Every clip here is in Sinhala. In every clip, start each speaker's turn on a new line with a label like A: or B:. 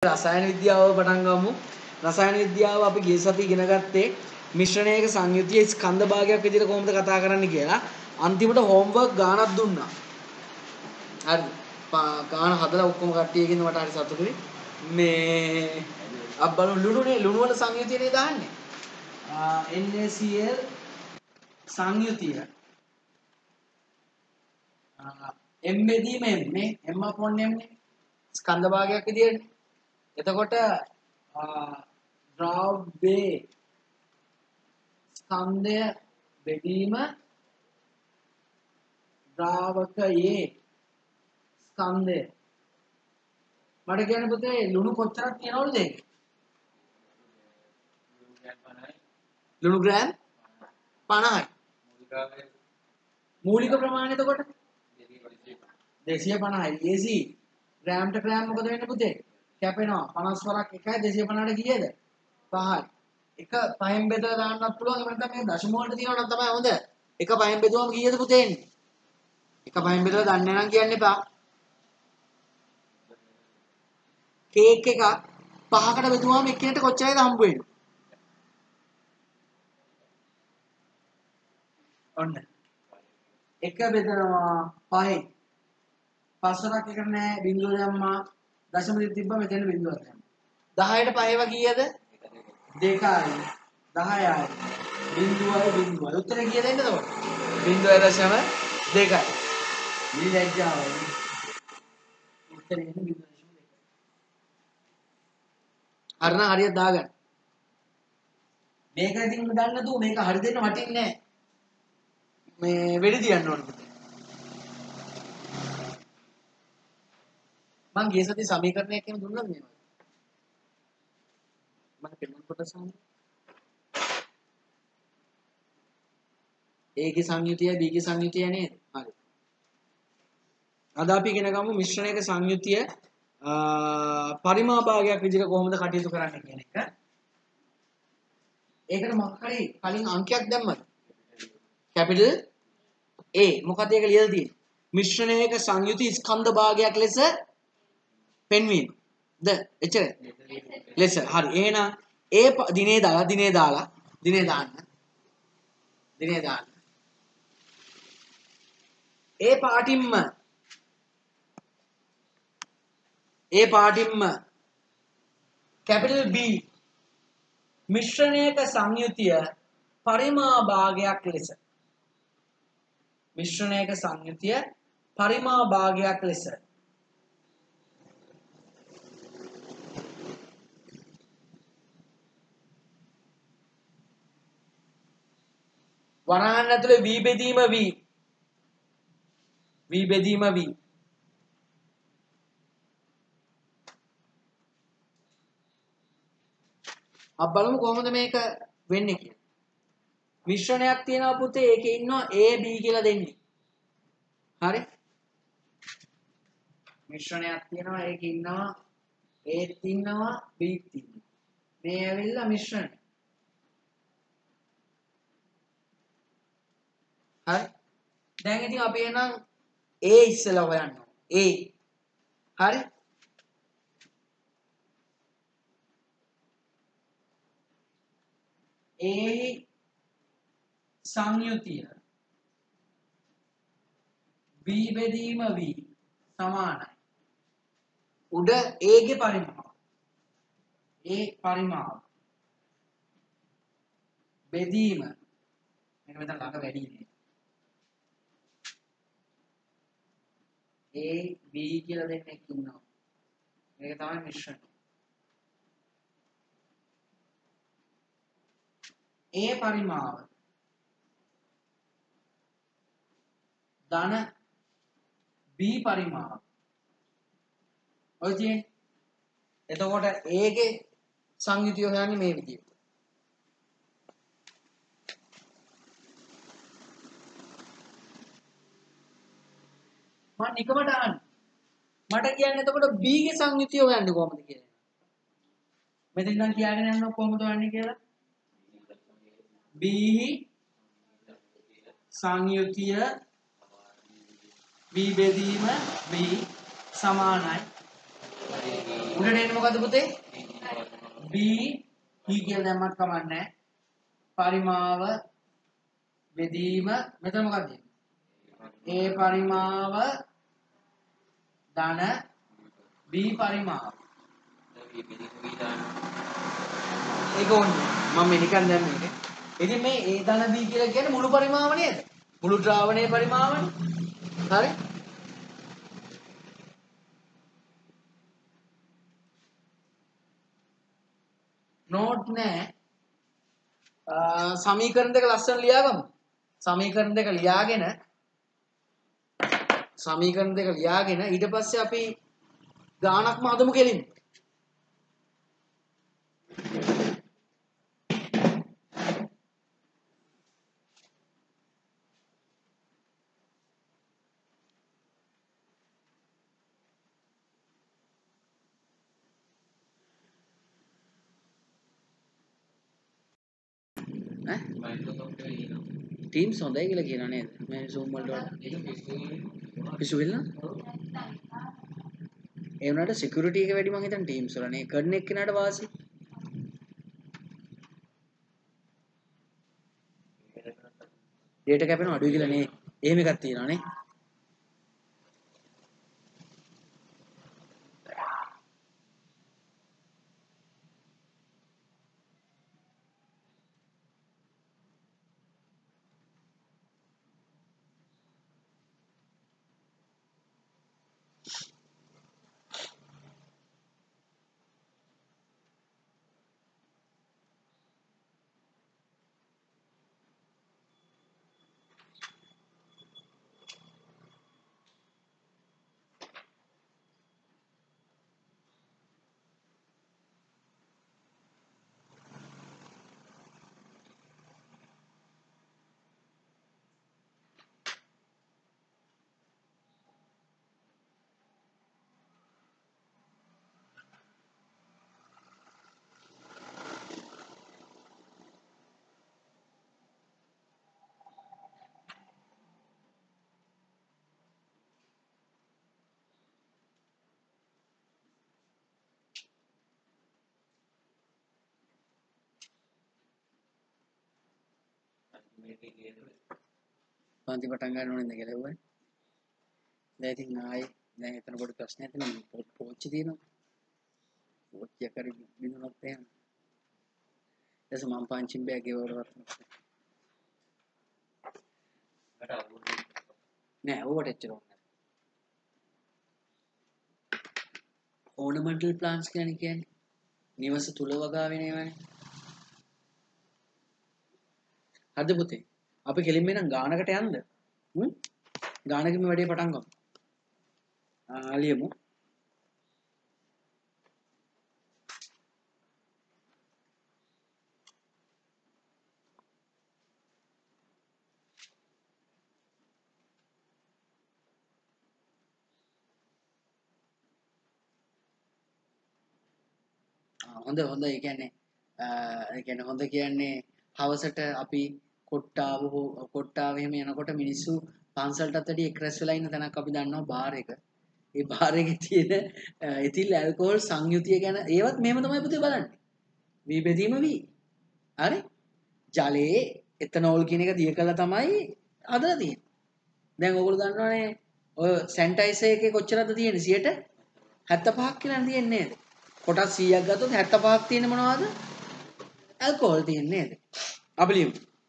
A: රසායන විද්‍යාව පටන් ගමු. රසායන විද්‍යාව අපි ගිය සතියේ ඉගෙන ගත්තේ මිශ්‍රණයක සංයුතිය ස්කන්ධ භාගයක් විදිහට කොහොමද කතා කරන්නේ කියලා. අන්තිමට හෝම්වර්ක් ගානක් දුන්නා. හරි. ගාන හදලා ඔක්කොම කට්ටියකින් මට හරි සතුටුයි. මේ අබ්බලු ලුණු වල සංයුතියනේ දාන්නේ. NaCl සංයුතිය. M බෙදීම M නේ. M upon M නේ. ස්කන්ධ භාගයක් විදිහට. එතකොට ද්‍රව්‍ය ස්කන්ධය බෙදීම ද්‍රාවකයේ ස්කන්ධය. මට කියන්න පුතේ ලුණු කොච්චරක් තියනවද ඒක? ලුණු ග්‍රෑම් 50යි. මූලික ප්‍රමාණය එතකොට 250යි. AC ග්‍රෑම්ට ග්‍රෑම් මොකද වෙන්නේ පුතේ? කැපෙනවා. 50 වරක් 1යි 250ට කීයද? 5යි. එක 5න් බෙදලා දාන්නත් පුළුවන්. එහෙම නැත්නම් මේ දශම වලට තියනවා නම් තමයි හොඳ. එක 5න් බෙදුවම කීයද පුතේ එන්නේ? එක 5න් බෙදලා දන්නේ නැහැ නම් කියන්න එපා. කේක් එක 5කට බෙදුවාම එක්කෙනෙක්ට කොච්චරයිද හම්බ වෙන්නේ? ඔන්න. එක බෙදනවා 5යි. 5 වරක් එකට නෑ බිංදුව දැම්මා. දශම දෙක තිබ්බා මෙතන බිංදුවක් දැම්මා. 10ට 5 ඒවා කීයද? 2යි 10යි බිංදුවයි. උත්තරේ කීයද එන්නේ එතකොට? 0.2යි. මේ ලැජ්ජාවයි. උත්තරේ එන්නේ 0.2. හරිනම් හරියට දාගන්න. මේක ඉතින් දන්නේ නැතුව මේක හරි දෙන්න වටින්නේ නැහැ. මේ වෙඩි තියන්න ඕනේ. මං ගිය සතියේ සමීකරණයක් එහෙම දුන්නාද මේ? මම පෙන්නන කොටස A ගේ සංයුතිය B ගේ සංයුතිය නේද? හරි. අද අපි ඉගෙන ගමු මිශ්‍රණයක සංයුතිය පරිමා භාගයක් විදිහට කොහොමද කටයුතු කරන්න කියන එක. ඒකට මොකක් හරි කලින් අංකයක් දැම්මද? Capital A. මොකද ඒක ලියලා තියෙන්නේ? මිශ්‍රණයක සංයුති ස්කන්ධ භාගයක් ලෙස පෙන්වීම. ද එච්චර ලෙස. හරි. එහෙනම් A දිනේ දාන්න. ඒ පාටින්ම කැපිටල් B මිශ්‍රණයක සංයුතිය පරිමා භාගයක් ලෙස වරහන් ඇතුලේ V බෙදීම V අපි බලමු කොහොමද මේක වෙන්නේ කියලා. මිශ්‍රණයක් තියෙනවා පුතේ. ඒකේ ඉන්නවා A B කියලා දෙන්නේ. හරි? මිශ්‍රණයක් තියෙනවා. ඒකේ ඉන්නවා A ඉන්නවා B ඉන්නවා. මේ ඇවිල්ලා මිශ්‍රණය. හරි? දැන් ඉතින් අපි එනම් A ඉස්සෙල්ලා හොයන්න. A. හරි? A සංයුතිය V බෙදීම V සමානයි. උඩ A ගේ පරිමාව බෙදීම මේක මෙතන ළඟ වැඩි නේ. A B කියලා දෙන්නෙක් ඉන්නවා. මේක තමයි මිශ්‍රණය. A පරිමාව ධන B පරිමාව. ඔය තියෙන්නේ. එතකොට A ගේ සංයුතිය හොයන්නේ මේ විදිහට. මම නිකමට අහන්න. මට කියන්නේ එතකොට B ගේ සංයුතිය හොයන්නේ කොහොමද කියලා. මෙතන ඉඳන් කියාගෙන යන්න කොහොමද හොයන්නේ කියලා. B සංයුතිය B බෙදීම B සමානයි. උඩට එන්නේ මොකද්ද පුතේ? B P කියලා දැම්මත් කමක් නැහැ. පරිමාව බෙදීම මෙතන මොකක්ද? A පරිමාව ධන B පරිමාව. ඒක ඕනේ. මම නිකන් දැන් මේක. ඉතින් මේ A ධන B කියලා කියන්නේ මුළු පරිමාව නේද? මුළු ද්‍රාවණයේ පරිමාවනේ. හරි? නෝට් නෑ. සමීකරණ දෙක ලස්සන ලියාගමු. සමීකරණ දෙක ලියාගෙන ඊට පස්සේ අපි ගානක්ම හදමු කෙලින්. ටීම්ස් හොඳයි කියලා කියනවා නේද? මේ Zoom වලට පිසු වෙලා. ඒ වුණාට සිකියුරිටි එක වැඩි මං හිතන්නේ ටීම්ස් වල නේ. කරන එක්කෙනාට වාසි. data කැපෙනවා අඩුයි කියලා නේ. එහෙම එකක් තියෙනවා නේ. පන්ති පටන් ගන්න ඕනේ නේද කියලා ඔය. දැන් ඉතින් ආයේ දැන් එතන පොඩි ප්‍රශ්නයක් තියෙනවා. පෝච්චි තියෙනවා. පෝච්චිය කරි බින්දුනොත් එහෙම. එතස මම පංචින් බෑග් එක වලවත් නෑ ඕවට එච්චර ඕනේ. ඕනමන්ටල් ප්ලාන්ට්ස් කියන්නේ නිවස තුල වගා වෙන ඒවානේ. හරිද පුතේ? අපි කෙලින්ම නම් ගානකට යන්න. ගානකින් මේ වැඩේ පටන් ගමු. ලියමු. හොඳ ඒ කියන්නේ හොඳ කියන්නේ හවසට අපි කොට්ටාව එහෙම යනකොට මිනිස්සු පන්සලටත් වැඩි එක් රැස් වෙලා ඉන්න තැනක් අපි දන්නවා බාර් එක. ඒ බාර් එකේ තියෙන එතිල් ඇල්කොහොල් සංයුතිය ගැන ඒවත් මෙහෙම තමයි පුතේ බලන්නේ. වී බෙදීම වී. හරි? ජලයේ එතනෝල් කියන එක දිය කළා තමයි හදලා තියෙන්නේ. දැන් ඔයගොල්ලෝ දන්නවනේ ඔය සැනිටයිසර් එකේ කොච්චරද තියෙන්නේ 75ක් කියලා තියෙන්නේ නේද? කොටස් 100ක් ගත්තොත් 75ක් තියෙන්නේ මොනවද? ඇල්කොහොල් තියෙන්නේ නේද? අපි ලියමු.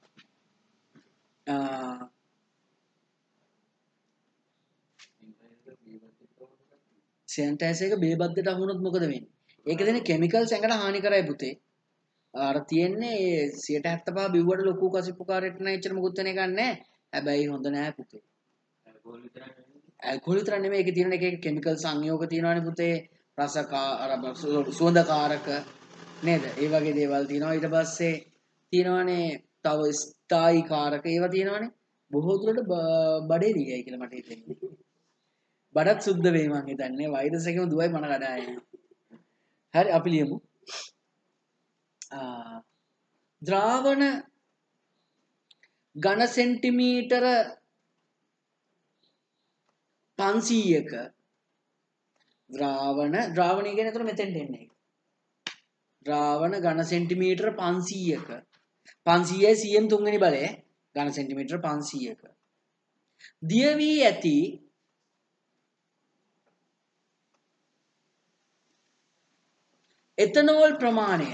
A: සැනිටයිසර් එක බේබද්දට අහු වුණොත් මොකද වෙන්නේ? ඒක දෙන කිමිකල්ස් ඇඟට හානි කරයි පුතේ. අර තියෙන්නේ 75 බිව්වට ලොකු කසිප්පුකාරයෙක් නෑ එච්චර මොකුත් වෙන එකක් නෑ. හැබැයි හොඳ නෑ පුතේ. ඇල්කොහොල් විතර නෙමෙයි ඒකේ තියෙන එක කිමිකල් සංයෝග තියෙනවානේ පුතේ. සුවඳකාරක නේද? ඒ වගේ දේවල් තියෙනවා. ඊට පස්සේ තියෙනවානේ තව ස්ථායි කාරක ඒවා තියෙනවානේ. බොහෝ දුරට බඩේ දිගයි කියලා මට හිතෙන්නේ. බඩත් සුද්ධ වෙයි මං හිතන්නේ. වෛරස් එකම දුවයි මන කඩාය. හරි අපි ලියමු. ද්‍රාවණ ඝන සෙන්ටිමීටර 500ක ද්‍රාවණය කියන්නේ එතන මෙතෙන්ට එන්නේ. ද්‍රාවණ ඝන සෙන්ටිමීටර 500ක 500යි 100න් තුන්වෙනි බලය ඝන සෙන්ටිමීටර 500ක දිය වී ඇති එතනෝල් ප්‍රමාණය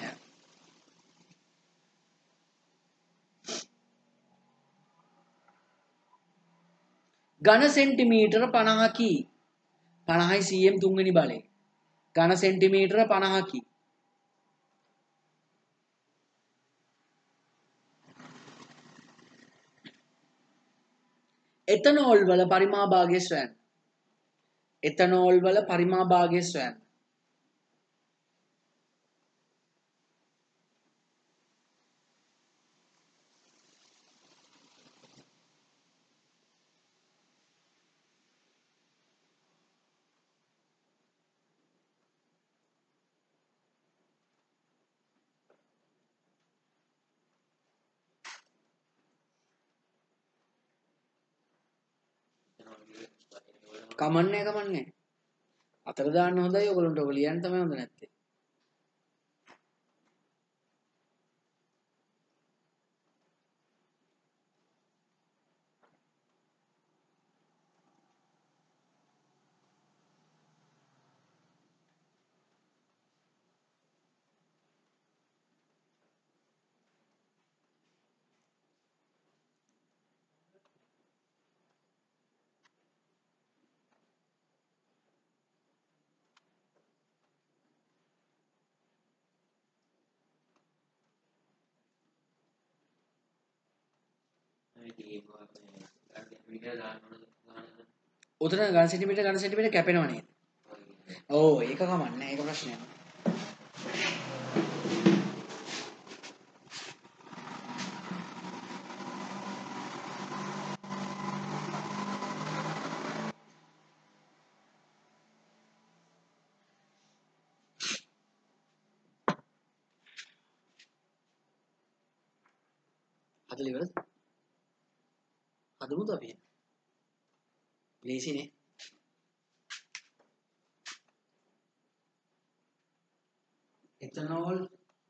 A: ඝන සෙන්ටිමීටර 50කි 50යි 100න් තුන්වෙනි බලය ඝන සෙන්ටිමීටර 50කි එතනෝල් වල පරිමාභාගය සොයන්න. එතනෝල් වල පරිමාභාගය සොයන්න. කමන්නේ. අතර දාන්න හොඳයි ඔයගොල්ලන්ට ඔක ලියන්න තමයි හොඳ නැත්තේ. උතන ඝන සෙන්ටිමීටර කැපෙනව නේද? ඔව් ඒක කමන්නේ ඒක ප්‍රශ්නයක්. හදලා ඉවරද? හදමුද අපි? ලේසිනේ. එතනෝල්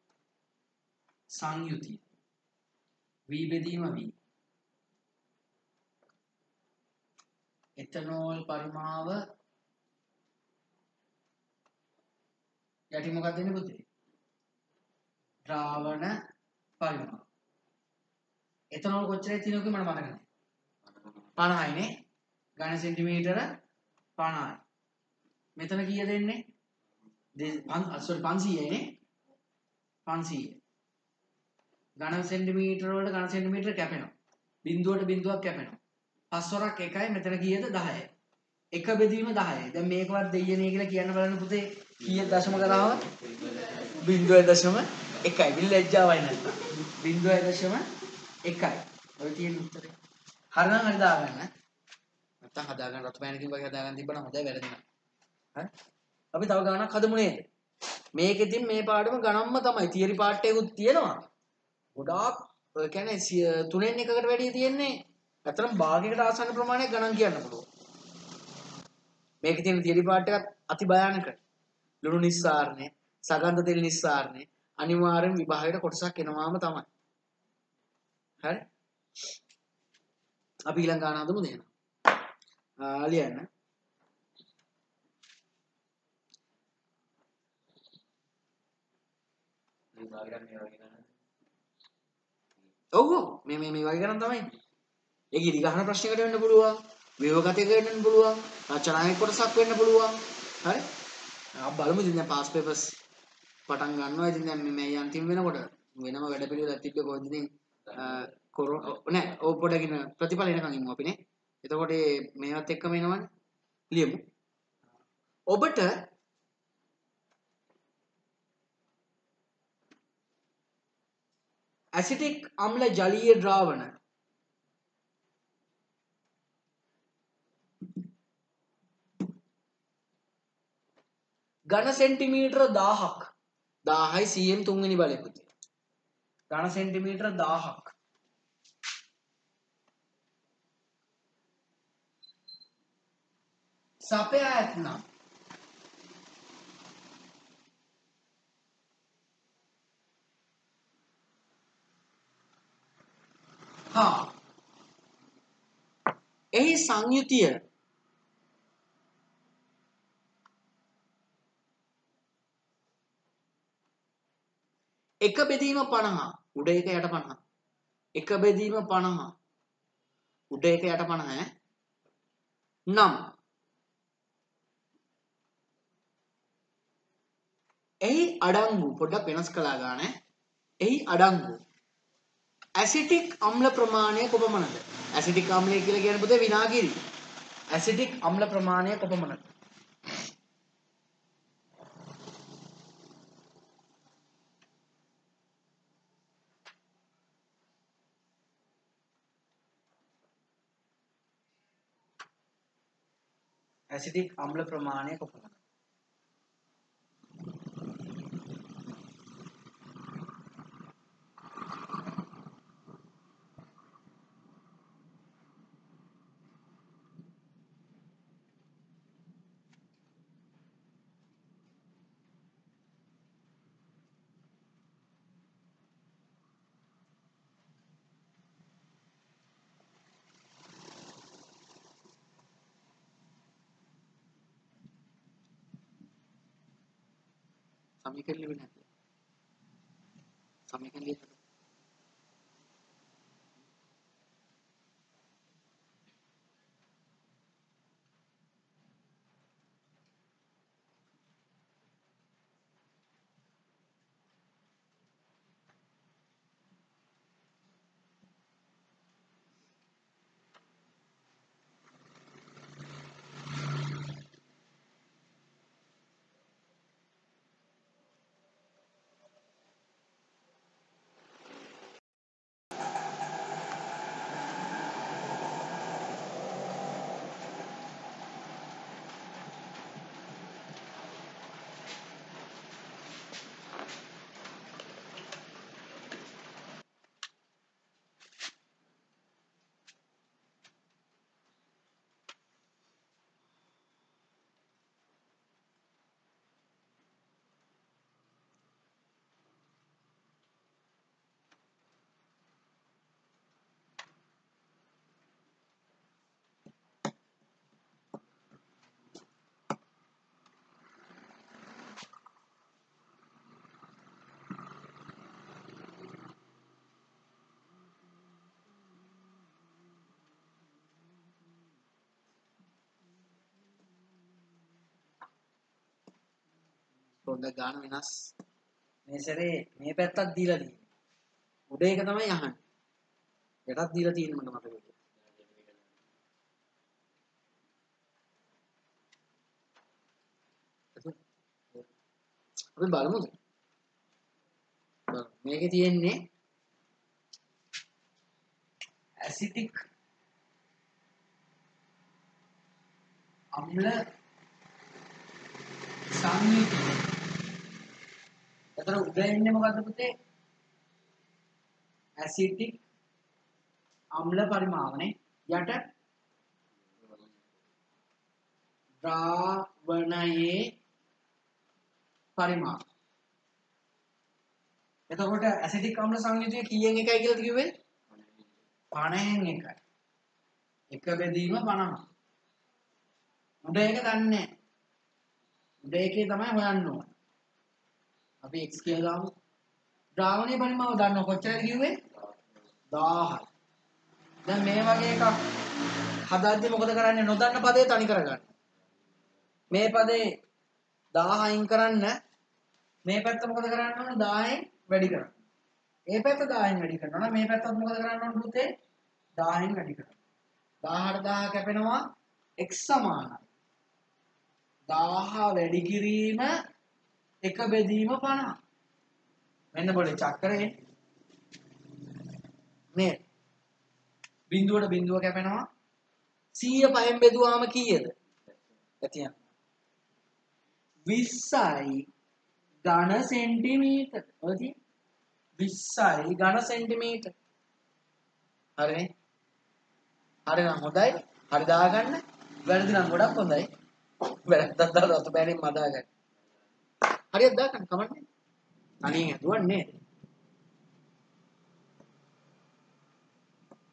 A: සංයුතිය V බෙදීම V එතනෝල් පරිමාව යටි මොකක්ද දෙන්නේ පුතේ? ද්‍රාවණ පරිමාව. එතනෝල් කොච්චරයි තියෙනවද මට මතක නැහැ. 50යි නේ. ඝන සෙන්ටිමීටර 50යි. මෙතන කීයද එන්නේ? 500යි නේ. 500. ඝන සෙන්ටිමීටර වලට ඝන සෙන්ටිමීටර කැපෙනවා. බිඳුවට බිඳුවක් කැපෙනවා. 5 වරක් 1යි මෙතන කීයද 10යි. 1 බෙදීම 10යි. දැන් මේකවත් දෙයියනේ කියලා කියන්න බලන්න පුතේ. කීයක් දශම කරාව? 0.1යි. බිල් ලැජ්ජාවයි නැත්තම්. 0.1යි. ඔය තියෙන උත්තරේ. හරිනම් හරි දාගන්න. නැත්තම් හදාගන්න රතු පෑනකින් වගේ හදාගන්න තිබ්බනම් හොඳයි වැරදිනවා. හරි? අපි තව ගානක් හදමු නේද? මේකෙදින් මේ පාඩම ගණන්ම තමයි. තියරි පාර්ට් එකකුත් තියෙනවා. ගොඩාක් ඒ කියන්නේ 3න් 1කට වැඩිය තියෙන්නේ. අතරම භාගයකට ආසන්න ප්‍රමාණයක් ගණන් කියන්න පුළුවන්. මේකේ තියෙන තියරි පාර්ට් එකත් අති භයානකයි. ලුණු නිස්සාරණය, සගන්ධ තෙල් නිස්සාරණය අනිවාර්යෙන් විභාගයට කොටසක් එනවාම තමයි. හරි? අපි ඊළඟ ගාන හදමු දෙන්න. ලියන්න. ඔව් මේ වගේ ගණන් තමයි. ඒක ඉදි ගහන ප්‍රශ්නයකට වෙන්න පුළුවන්. ව්‍යවගතයක වෙන්න පුළුවන්. රචනාවේ කොටසක් වෙන්න පුළුවන්. හරි? අපි බලමු ඉතින් දැන් පාස් පේපර්ස් පටන් ගන්නවා. ඉතින් දැන් මේ අන්තිම වෙනකොට වෙනම වැඩ පිළිවෙලක් තිබ්බේ කොහොමද ඉතින් නෑ ඕ පොඩකින් ප්‍රතිඵල එනකන් ඉමු අපිනේ. එතකොට මේවත් එක්කම එනවනේ. ලියමු. ඔබට ඇසිටික් අම්ල ජලීය ද්‍රාවණ ඝන සෙන්ටිමීටර 1000ක් 1000යි 100න් තුන්වෙනි බලය පුතේ. ඝන සෙන්ටිමීටර 1000ක් සපයා ඇතනම් හා එහි සංයුතිය එක බෙදීම 50 උඩ එක යට 50 එක බෙදීම 50 උඩ එක යට 50 නම් එහි අඩංගු පොඩ්ඩක් වෙනස් කළා ගන්න එහි අඩංගු ඇසිටික් අම්ල ප්‍රමාණය කොපමණද ඇසිටික් අම්ලය කියලා කියන්නේ පුතේ විනාගිරි ඇසිටික් අම්ල ප්‍රමාණය කොපමණද ඇසිටික් අම්ල ප්‍රමාණය කොපමණද සමීකරණ ලියන්න නැද්ද සමීකරණ ලියන්න පොඩ්ඩක් ගාන වෙනස් මේ සැරේ මේ පැත්තක් දීලා තියෙන්නේ උඩ එක තමයි අහන්නේ යටත් දීලා තියෙන්නේ මට මතකයි අපි බලමුද මේකේ තියෙන්නේ ඇසිටික් අම්ල සංයුතිය එතන උඩ ඉන්නේ මොකද්ද පුතේ ඇසිටික් අම්ල පරිමාවනේ යට ද්‍රාවණයේ පරිමාව එතකොට ඇසිටික් අම්ල සංයුතිය කීයෙන් එකයි කියලාද කිව්වේ 50න් එකයි එක බෙදීම 50 උඩ එක දන්නේ නැහැ උඩ එකේ තමයි හොයන්න ඕන අපි x කියලා දාමු ද්‍රාවණයේ පරිමාව දන්නව කොච්චරද කිව්වේ 1000යි දැන් මේ වගේ එකක් හදද්දි මොකද කරන්නේ නොදන්න පදේ තනි කරගන්න මේ පදේ 1000 අයින් කරන්න මේ පැත්ත මොකද කරන්න ඕන 10න් වැඩි කරන්න මේ පැත්ත 10න් වැඩි කරනවා නම් මේ පැත්තත් මොකද කරන්න ඕන පුතේ 10න් වැඩි කරනවා 1000ට 1000 කැපෙනවා x සමානයි 1000 වැඩි කිරීම එක බෙදීම 50 මෙන්න පොඩි චක්‍රේ මේ බිඳුවට බිඳුව කැපෙනවා 100 5න් බෙදුවාම කීයද? එතියන් 20යි ඝන සෙන්ටිමීටර්. ඔය තියෙන්නේ 20යි ඝන සෙන්ටිමීටර්. හරිනේ? හරි නම් හොඳයි. හරි දාගන්න. වැරදි නම් ගොඩක් හොඳයි. වැරද්දක් දාලා ඔත බෑනේ මදාගන්න. හරියට දාගන්න කමන්නේ. අනේ දුවන්නේ.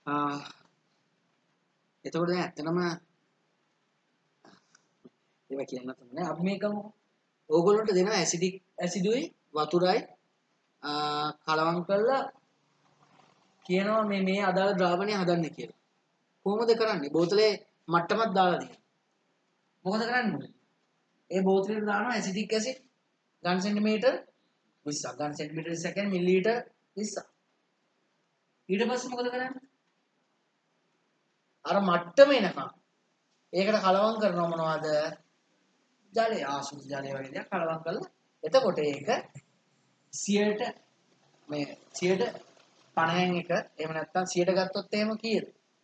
A: එතකොට දැන් ඇත්තටම ඒවා කියන්න තමයි අපි මේකම ඕගොල්ලන්ට දෙනවා ඇසිඩික් ඇසිඩුයි වතුරයි කලවම් කරලා කියනවා මේ අදාළ ද්‍රාවණය හදන්න කියලා. කොහොමද කරන්නේ? බෝතලේ මට්ටමක් දාලා දෙනවා. මොකද කරන්නේ? ඒ බෝතලෙට දානවා ඇසිඩික් ඇසිඩ් ඝන සෙන්ටිමීටර් 20ක්. ඝන සෙන්ටිමීටර් සෙකන්ඩ් මිලිලීටර් 20ක්. ඊට පස්සේ මොකද කරන්නේ? අර මට්ටම එනකම් ඒකට කලවම් කරනවා මොනවද? ජලය ආසුත ජලය වගේ දේවල් කලවම් කරලා එතකොට ඒක 100ට මේ 50න් එක එහෙම නැත්නම් 100ට ගත්තොත් එහෙම කීයද?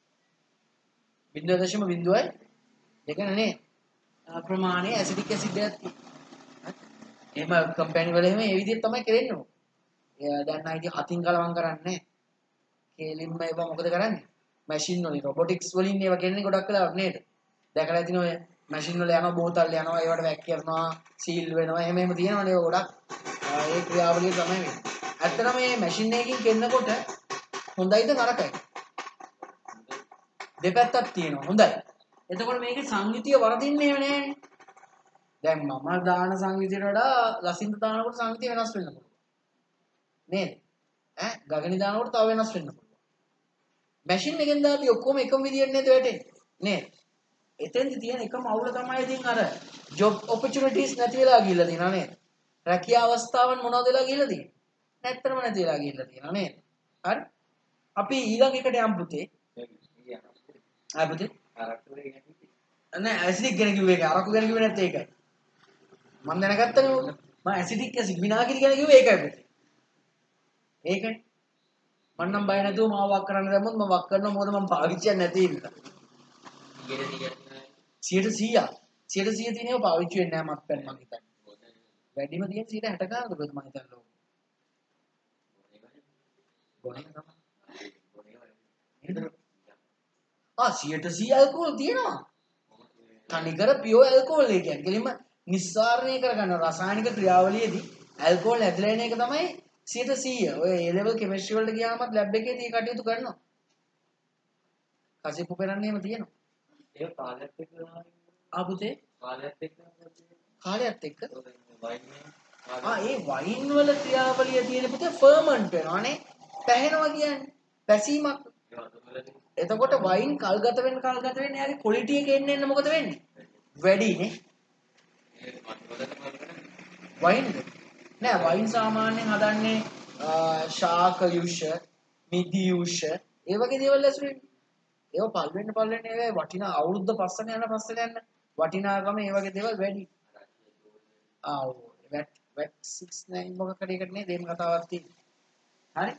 A: 0.02යි දෙකනේ ප්‍රමාණය ඇසිඩික් ඇසිඩ් එකක් තියෙනවා. එහෙම කම්පැනි වල එහෙම මේ විදිහට තමයි කරන්නේ. දැන් ආයිති හතින් කලවම් කරන්නේ. කේලින්ම ඒවා මොකද කරන්නේ? මැෂින් වලින් රොබොටික්ස් වලින් ඒවා කියන්නේ ගොඩක් වෙලාවක් නේද? දැකලා ඇතින ඔය මැෂින් වල යනවා බෝතල් යනවා ඒවට වැක් කරනවා සීල් වෙනවා එහෙම තියෙනවනේ ඒවා ගොඩක් ඒ ක්‍රියාවලිය තමයි වෙන්නේ. ඇත්තටම මේ මැෂින් එකකින් කෙන්නකොට හොඳයිද නරකයිද? දෙපැත්තක් තියෙනවා හොඳයි. එතකොට මේකේ සංයුතිය වරදින්නේ නෑනේ. දැන් මම දාන සංයුතියට වඩා ලසින්ද දානකොට සංයුතිය වෙනස් වෙන්න පුළුවන්. නේද? ගගනි දානකොට තව වෙනස් වෙන්න පුළුවන්. මැෂින් එකෙන් දාපි ඔක්කොම එකම විදියට නේද වැටෙන්නේ? නේද? එතෙන්දි තියෙන එකම අවුල තමයි ඉතින් අර ජොබ් ඔපචුනිටිස් නැති වෙලා ගිහලා තියෙනවා නේද? රැකියා අවස්ථාවන් මොනවද වෙලා ගිහලා තියෙන්නේ? නැත්තරම නැති වෙලා ගිහලා තියෙනවා නේද? හරි? අපි ඊළඟ එකට යමු පුතේ. පුතේ නෑ ඇසිඩික් ගැන කිව්වේ ඒක අරක්කු ගැන කිව්වේ නැත්තේ ඒකයි. මම දැනගත්තනේ ඕක. මම ඇසිඩික් ඇසිඩ් විනාගිරි ගැන කිව්වේ ඒකයි පුතේ. ඒකයි. මම නම් බය නැතුව මාව වක් කරන්න දැම්මොත් මම වක් කරනවා මොකද මම පාවිච්චියක් නැති නිසා. 100% 100% තියෙනව පාවිච්චි වෙන්නේ නැහැ මත්පැන් මං හිතන්නේ. වැඩිම තියෙන 60 ගානක මම හිතන්නේ ලෝක. ගොනේ තමයි. 100% ඇල්කොහොල් තියෙනවා. තනිකර පියෝ ඇල්කොහොල් ඒ කියන්නේ. කෙලින්ම නිස්සාරණය කරගන්න රසායනික ක්‍රියාවලියේදී ඇල්කොහොල් ඇදලා එන එක තමයි 100%. ඔය A level chemistry වලට ගියාමත් ලැබ් එකේදී කටයුතු කරනවා. කසිප්පු පෙරන්නේ එහෙම තියෙනවා. ඒක කාලයත් එක්ක පුතේ කාලයත් එක්ක ඒ වයින් වල ක්‍රියාවලිය තියෙන පුතේ ෆර්මන්ට් වෙනවානේ පැහැෙනවා කියන්නේ පැසීමක්. එතකොට වයින් කල්ගත වෙන්න යාගේ ක්වොලිටි එක එන්න මොකද වෙන්නේ? වැඩිනේ. වයින් නෑ වයින් සාමාන්‍යයෙන් හදන්නේ ශාක යුෂ, මිදි යුෂ ඒ වගේ දේවල් ඇසුරෙන්. ඒව පල් වෙන්න ඒ වටිනා අවුරුද්ද පස්සට යන වටිනාකම ඒ වගේ දේවල් වැඩි. වැට් 69 මොකක්ද ඒකට නේ දෙන්න කතාවක් තියෙන්නේ. හරි?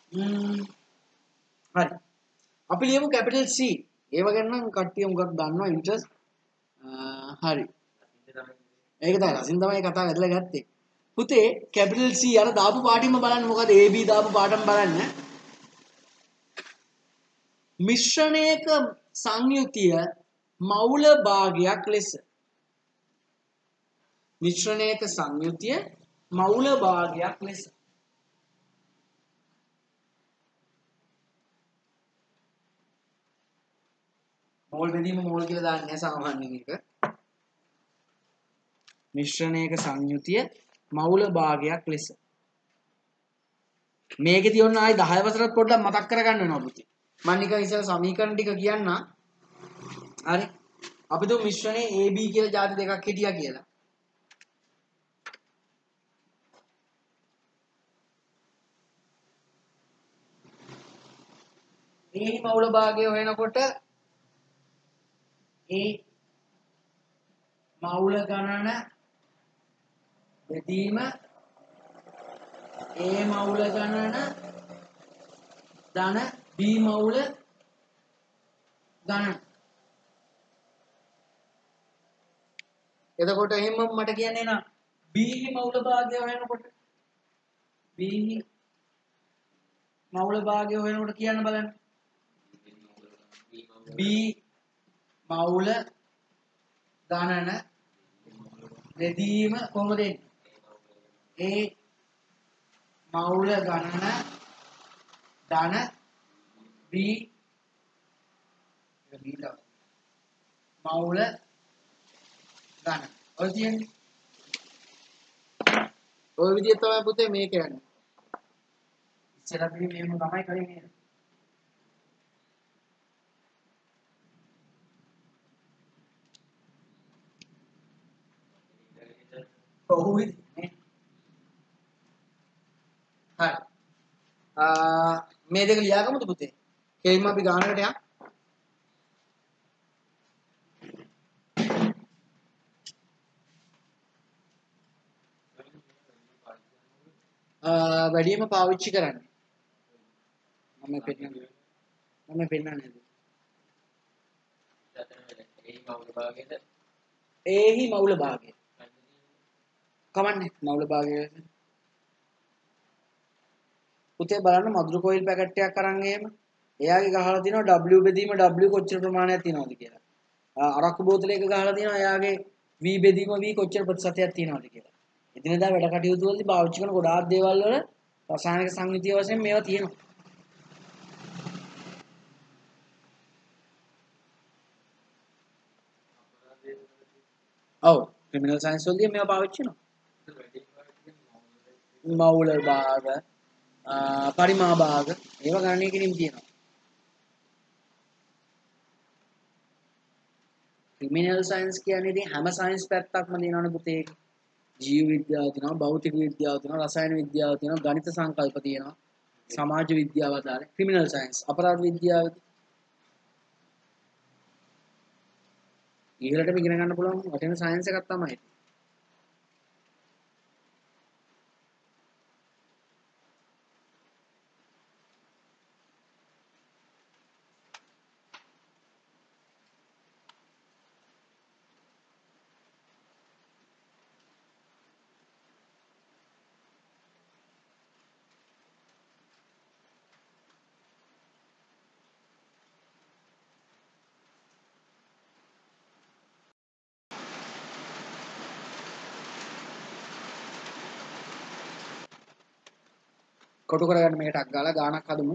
A: හරි. අපි ලියමු කැපිටල් C. ඒව ගැන නම් කට්ටිය මොකක්ද දන්නවා ඉන්ට්‍රස්ට්. හරි. ඒක තමයි රසින් තමයි කතාව ඇදලා ගත්තේ. පුතේ කැපිටල් C අර දාපු පාටින්ම බලන්න මොකද AB දාපු පාටම බලන්න. මිශ්‍රණයක සංයුතිය මවුල භාගයක් ලෙස මිශ්‍රණයක සංයුතිය මවුල භාගයක් ලෙස මෝල් බෙදීම මෝල් කියලා දාන්නේ සාමාන්‍යයෙන් එක මිශ්‍රණයක සංයුතිය මවුල භාගයක් ලෙස මේකේ තියෙන ආයි 10 වසරත් පොඩ්ඩක් මතක් කරගන්න වෙනවා පුතේ මම නිකන් ඉස්සර සමීකරණ ටික කියන්න හරි අපි දුම් මිශ්‍රණයේ AB කියලා ಜಾති දෙකක් හිටියා කියලා A මවුල භාගය හොයනකොට A මවුල ගණන බෙදීම A මවුල ගණන ධන B මවුල ගණන එතකොට එහෙම මට කියන්නේ නා B මවුල භාගය හොයනකොට B මවුල භාගය හොයනකොට කියන්න බලන්න B මවුල ගණන බෙදීම කොහොමද එන්නේ A මවුල ගණන ධන B ඒක බීටා. මවුල ඝන. ඔය තියෙන්නේ. ඔය විදිහට තමයි පුතේ මේක යන්නේ. ඉස්සර අපි මේක තමයි කරේ නේද? ඔව් ඉතින්. හරි. මේ දෙක ලියාගමුද පුතේ? කෙලින්ම අපි ගානකට යන්න. වැඩිම පාවිච්චි කරන්නේ. මම පෙන්නන්නේ. මම පෙන්නන්නේ. ඒහි මවුල භාගය. කමන්නේ මවුල භාගය. පුතේ බලන්න මధుර කොයිල් පැකට් එකක් අරන් එහෙම. එයාගේ ගහලා තිනවා W බෙදීම W කොච්චර ප්‍රමාණයක් තියනවද කියලා. අරක්කු බෝතලයක ගහලා තිනවා එයාගේ V බෙදීම V කොච්චර ප්‍රතිශතයක් තියනවද කියලා. එදිනෙදා වැඩ කටයුතු වලදී පාවිච්චි කරන ගොඩාක් දේවල් වල රසායනික සංයුතිය වශයෙන් මේවා තියෙනවා. ඔව් ක්‍රිමිනල් සයන්ස් වලදී මේවා පාවිච්චි කරනවා. මවුල භාග, පරිමා භාග ඒවා ගණනය කිරීම තියෙනවා. ක්‍රිමිනල් සයන්ස් කියන්නේ ඉතින් හැම සයන්ස් පැත්තක්ම තියෙනවනේ පුතේ. ජීව විද්‍යාව තියෙනවා, භෞතික විද්‍යාව තියෙනවා, රසායන විද්‍යාව තියෙනවා, ගණිත සංකල්ප තියෙනවා, සමාජ විද්‍යාව අදාළ ක්‍රිමිනල් සයන්ස් අපරාධ විද්‍යාව ඉහළටම ඉගෙන ගන්න පුළුවන් වටින සයන්ස් එකක් තමයි. කොටු කරගන්න මේක ටක් ගාලා ගානක් හදමු.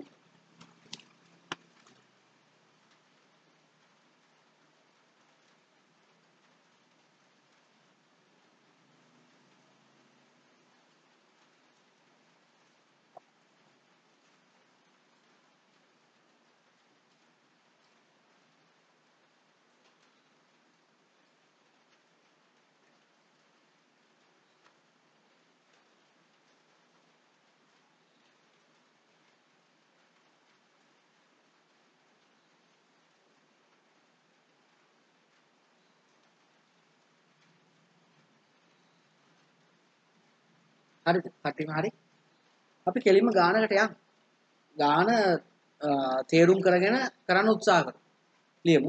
A: හරිද? කටිම හරි. අපි කෙලින්ම ගානකට යමු. ගාන තේරුම් කරගෙන කරන්න උත්සාහ කරමු. ලියමු.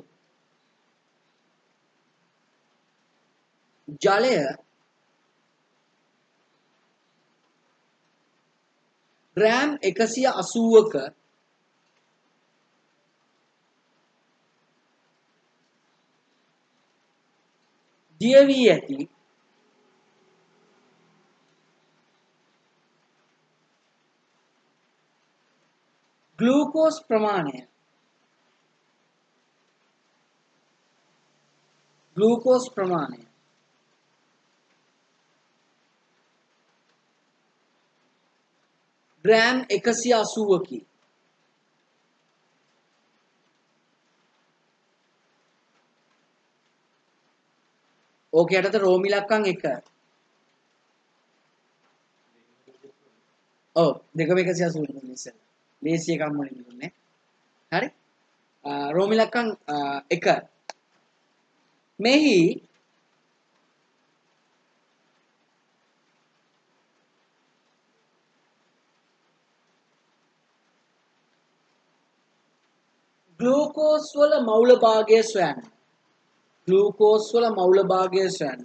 A: ජලය ග්‍රෑම් 180ක දිය වී ඇති ග්ලූකෝස් ප්‍රමාණය ග්‍රෑම් 180කි. ඕකේ යටතේ රෝම ඉලක්කම් 1. ඔව් දෙකම 180 දුන්නේ ඉතින්. ලේසි එකක් මොනින් දුන්නේ. හරි? රෝම ඉලක්කම් 1. මෙහි ග්ලූකෝස් වල මවුල භාගය සොයන්න. ග්ලූකෝස් වල මවුල භාගය සොයන්න.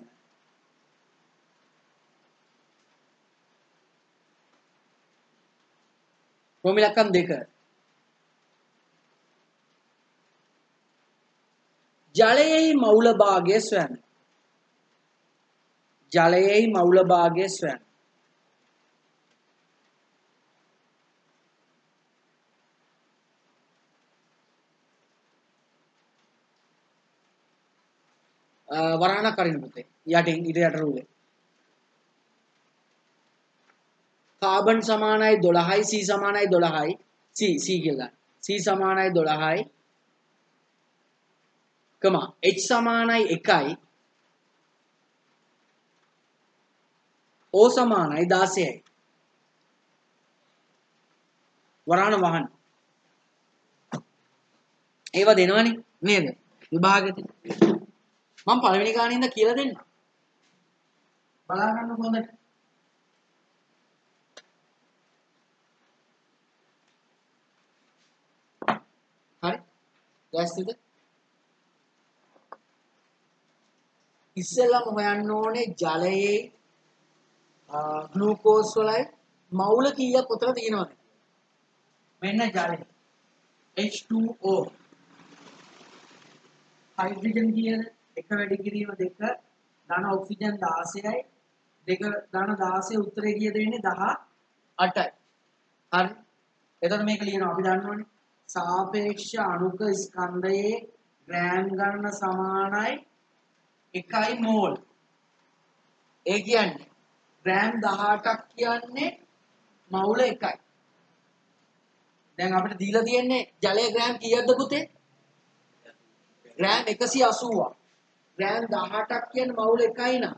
A: රෝම ඉලක්කම් 2. ජලයෙහි මවුල භාගය සොයන්න. ජලයෙහි මවුල භාගය සොයන්න. වරහණක් අරින්න පුතේ. යටින් ඊට යට රූලේ. කාබන් සමානයි 12යි C සමානයි 12යි C කියලා. C සමානයි 12යි H සමානයි 1යි O සමානයි 16යි. වරහණ වහන්න. ඒව දෙනවනේ නේද? විභාගෙට. මම පළවෙනි ගානේ ඉඳන් කියලා දෙන්න. බලා ගන්න හොඳට. හරි. දැස්තිද? ඉස්සෙල්ලාම හොයන්න ඕනේ ජලයේ ග්ලූකෝස් වලයි මවුල කීයක් උතර තියෙනවද? මෙන්න ජලය. H2O. හයිඩ්‍රජන් කීයද? 1 වැඩි කිරීම 2 ධන ඔක්සිජන් 16යි 2 ධන 16 උත්තරේ කීයද වෙන්නේ 18යි. හරි. එතකොට මේක ලියනවා අපි දන්නවනේ. සාපේක්ෂ අණුක ස්කන්ධයේ ග්‍රෑම් ගණන සමානයි 1 මෝල්. ඒ කියන්නේ ග්‍රෑම් 18ක් කියන්නේ මවුල 1යි. දැන් අපිට දීලා තියෙන්නේ ජලයේ ග්‍රෑම් කීයක්ද පුතේ? ග්‍රෑම් 180ක්. ග්‍රෑම් 18ක් කියන්නේ මවුල 1යි නා.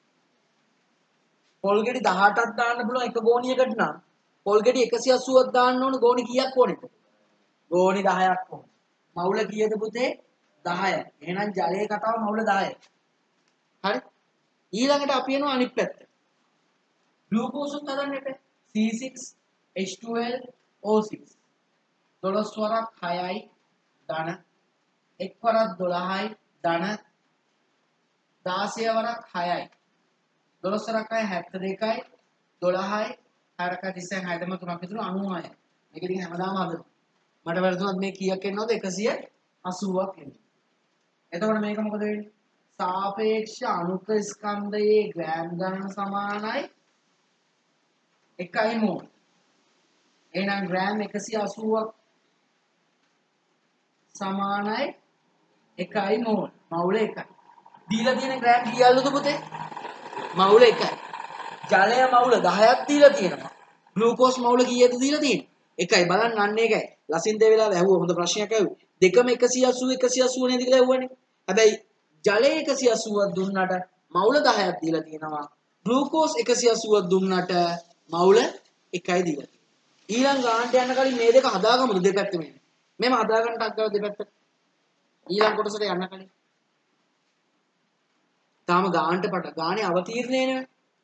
A: පොල් ගෙඩි 18ක් දාන්න පුළුවන් එක ගෝණියකට නම් පොල් ගෙඩි 180ක් දාන්න ඕන ගෝණි කීයක් ඕනේද? ගෝණි 10ක් ඕන. මවුල කීයද පුතේ? 10යි. එහෙනම් ජලයේ කතාව මවුල 10යි. හරි. ඊළඟට අපි යනවා අනිත් පැත්ත. ග්ලූකෝස් උත් හදන්න එපා. C6H12O6. 12 වරක් 6යි ධන 1 වරක් 12යි ධන 16 වරක් 6යි 12 වරක් 6 72යි 12යි 6ක 30න් 6 6 3ක් විතර 96යි. මේක ඉතින් හැමදාම හදනවා. මට වැරදුනොත් මේ කීයක් එන්නවද? 180ක් එන්නේ. එතකොට මේක මොකද වෙන්නේ? සාපේක්ෂ අණුක ස්කන්ධයේ ග්‍රෑම් ගණන සමානයි 1 මෝල්. එහෙනම් ග්‍රෑම් 180ක් සමානයි 1 මෝල්. මවුල 1යි. දීලා තියෙන ග්‍රෑම් කීයක්ද පුතේ? මවුල 1යි. ජලය මවුල 10ක් දීලා තියෙනවා. ග්ලූකෝස් මවුල කීයද දීලා තියෙන්නේ? 1යි. බලන්න අන්න ඒකයි. ලසින් දෙ වෙලාව ඇහුවා හොඳ ප්‍රශ්නයක් ඇහුවේ. දෙකම 180 180 නේද කියලා ඇහුවනේ. හැබැයි ජලය 180ක් දුන්නට මවුල 10ක් දීලා තියෙනවා. ග්ලූකෝස් 180ක් දුන්නට මවුල 1යි දීලා තියෙනවා. ඊළඟ ගානට යන්න කලින් මේ දෙක හදාගමුද දෙපැත්තම. මෙහෙම හදාගන්නට අක්කව දෙපැත්ත. ඊළඟ කොටසට යන්න කලින්. තාම ගානට ගානේ අවතීර්ණය නේ.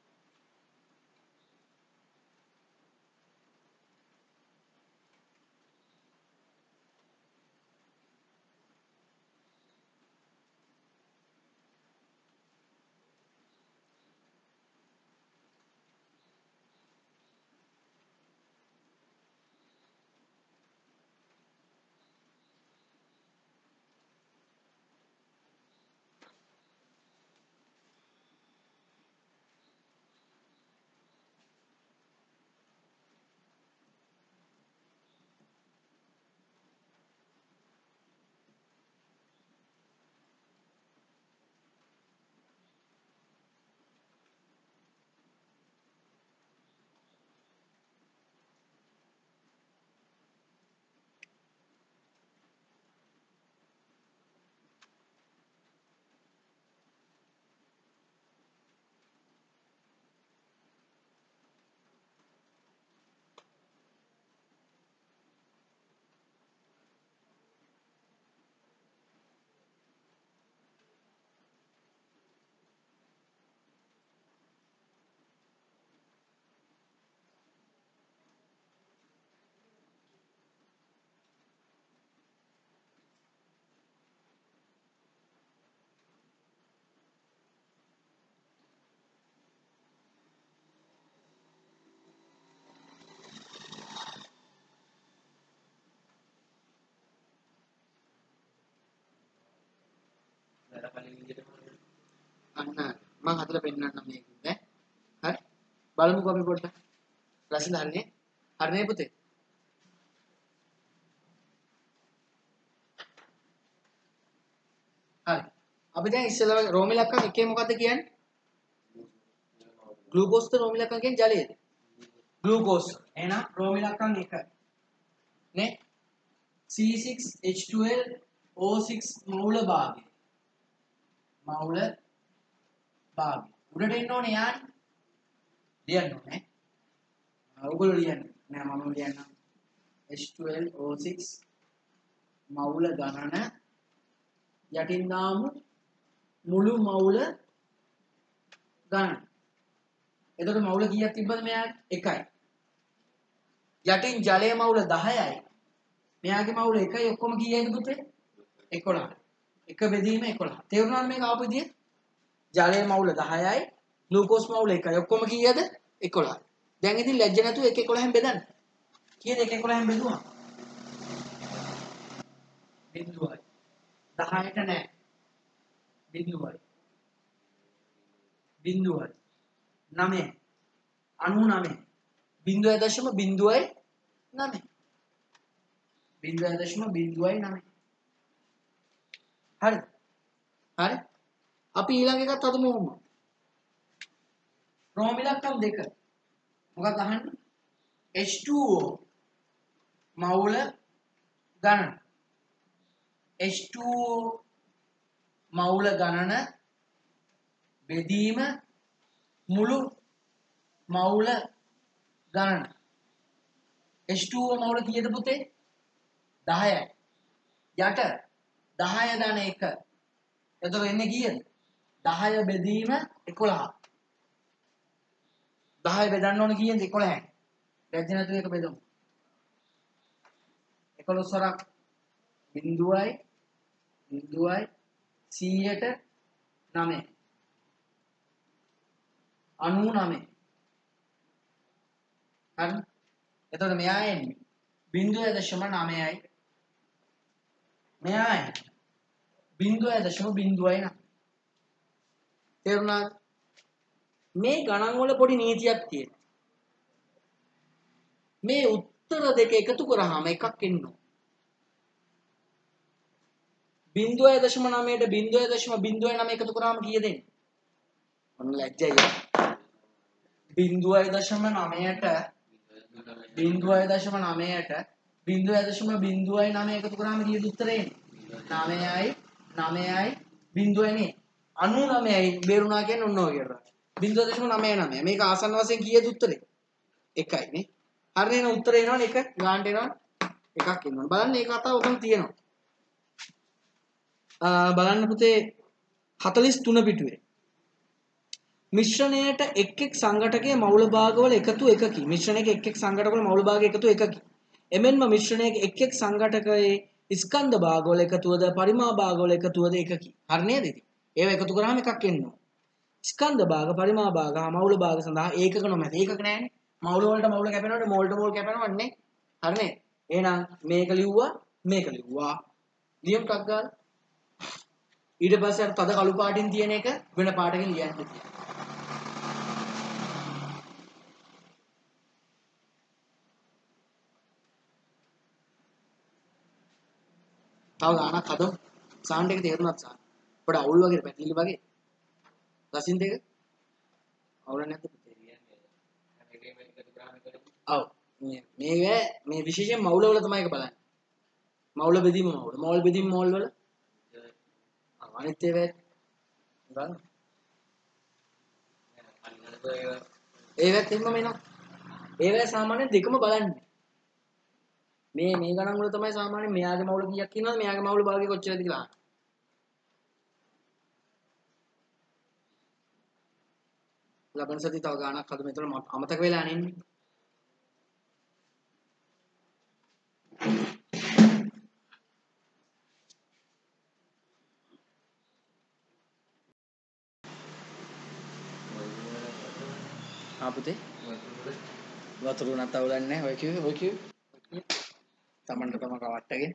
A: අන්න මම හදලා පෙන්නන්නම් මේක ඈ. හරි. බලමුකෝ අපි පොඩ්ඩක්. ලසින් හරිනේ. හරිනේ පුතේ. හරි. අපි දැන් ඉස්සෙල්ලා රෝම ඉලක්කම් එකේ මොකද්ද කියන්නේ? ග්ලූකෝස්ද රෝම ඉලක්කම් කියන්නේ ජලයේද? ග්ලූකෝස්. එහෙනම් රෝම ඉලක්කම් 1 නේ C6H12O6 මවුල භාගය. මවුල භාගය. උඩට එන්න ඕනේ යාන්නේ. ලියන්න ඕනේ. ඔයගොල්ලෝ ලියන්න. නෑ මම ලියන්නම්. H12O6 මවුල ගණන යටින් දාමු මුළු මවුල ගණන. එතකොට මවුල කීයක් තිබ්බද මෙයාගේ? 1යි. යටින් ජලයේ මවුල 10යි. මෙයාගේ මවුල 1යි ඔක්කොම කීයද පුතේ? 11. 1 බෙදීම 11. තේරුණාද මේක ආපු විදිය? ජලයේ මවුල 10යි, ග්ලූකෝස් මවුල 1යි. ඔක්කොම කීයද? 11යි. දැන් ඉතින් ලැජ්ජ නැතුව 1 11න් බෙදන්න. කීයද 1 11න් බෙදුවා? බිඳුවයි. 10ට නෑ. බිඳුවයි. බිඳුවයි. 9. 99. 0.09. 0.09. හරි. හරි. අපි ඊළඟ එකත් අදමු ඔහොම. රෝම ඉලක්කම් 2. මොකක්ද අහන්නේ? H2O මවුල ගණන. H2O මවුල ගණන බෙදීම මුළු මවුල ගණන. H2O මවුල කීයද පුතේ? 10යි. යට 10 ධන 1. එතකොට එන්නේ කීයද? 10 බෙදීම 11. 10 බෙදන්න ඕන කීයද? 11යි. ලැජ්ජ නැතුව එක බෙදමු. 11 වරක් බිඳුවයි 100ට 9. 99. හරි. එතකොට මෙයා එන්නේ 0.9යි. මෙයා එන්නේ 0.09. තේරුණාද? මේ ගණන් වල පොඩි නීතියක් තියෙනවා. මේ උත්තර දෙක එකතු කරාම එකක් එනවා. 0.9ට 0.09 එකතු කරාම කීයද එන්නේ? ඔන්න ලැජ්ජයි. 0.9ට 0.9 එකතු කරාම කීයද උත්තරේ එන්නේ? 9යි 9යි 0යි නේ. 99යි බේරුණා කියන්නේ ඔන්න ඔය කියලා. 0.99. මේක ආසන්න වශයෙන් කීයද උත්තරේ? 1යි නේ. හරි නේද? උත්තරේ එනවනේ 1. ගානට එනවනේ. එකක් එනවා. බලන්න මේ කතාව ඔතන තියෙනවා. බලන්න පුතේ 43 පිටුවේ. මිශ්‍රණයට එක් එක් සංඝටකයේ මවුල භාගවල එකතු එකකි. මිශ්‍රණයක එක් එක් සංඝටකවල මවුල භාග එකතු එකකි. එමෙන්ම මිශ්‍රණයක එක් එක් සංඝටකයේ ස්කන්ධ භාගවල එකතුවද පරිමා භාගවල එකතුවද එකකි. හරි නේද ඉතින්? ඒව එකතු කරාම එකක් එනවා. ස්කන්ධ භාග පරිමා භාග මවුල භාග සඳහා ඒකක නොමැත. ඒකක නැහැනේ. මවුල වලට මවුල කැපෙනවනේ මෝල්ට මෝල් කැපෙනවන්නේ. හරි නේද? එහෙනම් මේක ලිව්වා මේක ලිව්වා. ලියමු ටක් ගාලා. ඊට පස්සේ අර තද කළු පාටින් තියෙන එක වෙන පාටකින් ලියන්න තියෙනවා. තව ගානක් හදමු. සාන්ඩ් එක තේරුණාද සාන්ඩ්? පොඩ අවුල් වගේ පැටලිලි වගේ. රසින් දෙක අවුල නැද්ද පුතේ? ඔව්. මේ විශේෂයෙන් මවුල වල තමයි ඒක බලන්නේ. මවුල බෙදීම මවුල. මවුල් බෙදීම මවුල් වල අනිත් ඒවා බලන්න. ඒවත් එන්නම එනවා. ඒවා සාමාන්‍යයෙන් දෙකම බලන්නේ. මේ ගණන් වල තමයි සාමාන්‍යයෙන් මෙයාගේ මවුල කීයක් ඉන්නවද මෙයාගේ මවුල භාගය කොච්චරද කියලා අහන්නේ. ලබන සති තව ගානක් හදමු. ඒතර අමතක වෙලා නෙන්නේ. පුතේ වතුර උනත් අවුලක් නැහැ. ඔය කිව්වේ තමන්ට තම කවට්ටගෙන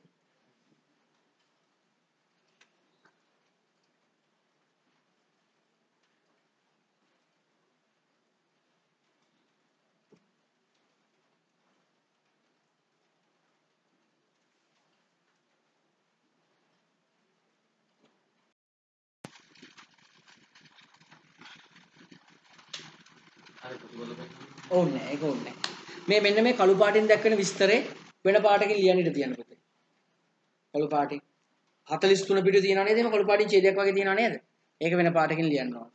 A: ඕනේ ඒක ඕනේ. මේ මෙන්න මේ කළු පාටින් දක්වන විස්තරේ වෙන පාටකින් ලියන්න ඉඩ තියන්න පුතේ. කළු පාටින් 43 පිටු තියනවා නේද? මේ කළු පාටින් ඡේදයක් වගේ තියනවා නේද? ඒක වෙන පාටකින් ලියන්න ඕන.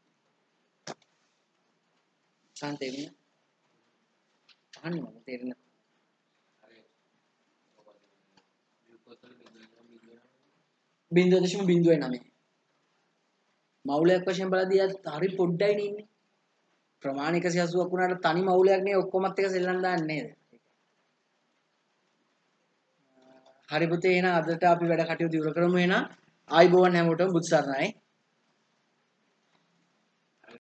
A: සාන්තේන්නේ. අහන්න මම තේරෙන්නේ. 0.09 මවුලයක් වශයෙන් බලද්දී හරි පොඩ්ඩයි නේ. ප්‍රමාණ 180ක් වුණාට තනි මවුලයක් නේ ඔක්කොමත් එක සෙල්ලම් දාන්නේ නේද? හරි පුතේ එහෙනම් අදට අපි වැඩ කටයුතු ඉවර කරමු එහෙනම්. ආයිබෝවන් හැමෝටම බුදු සරණයි.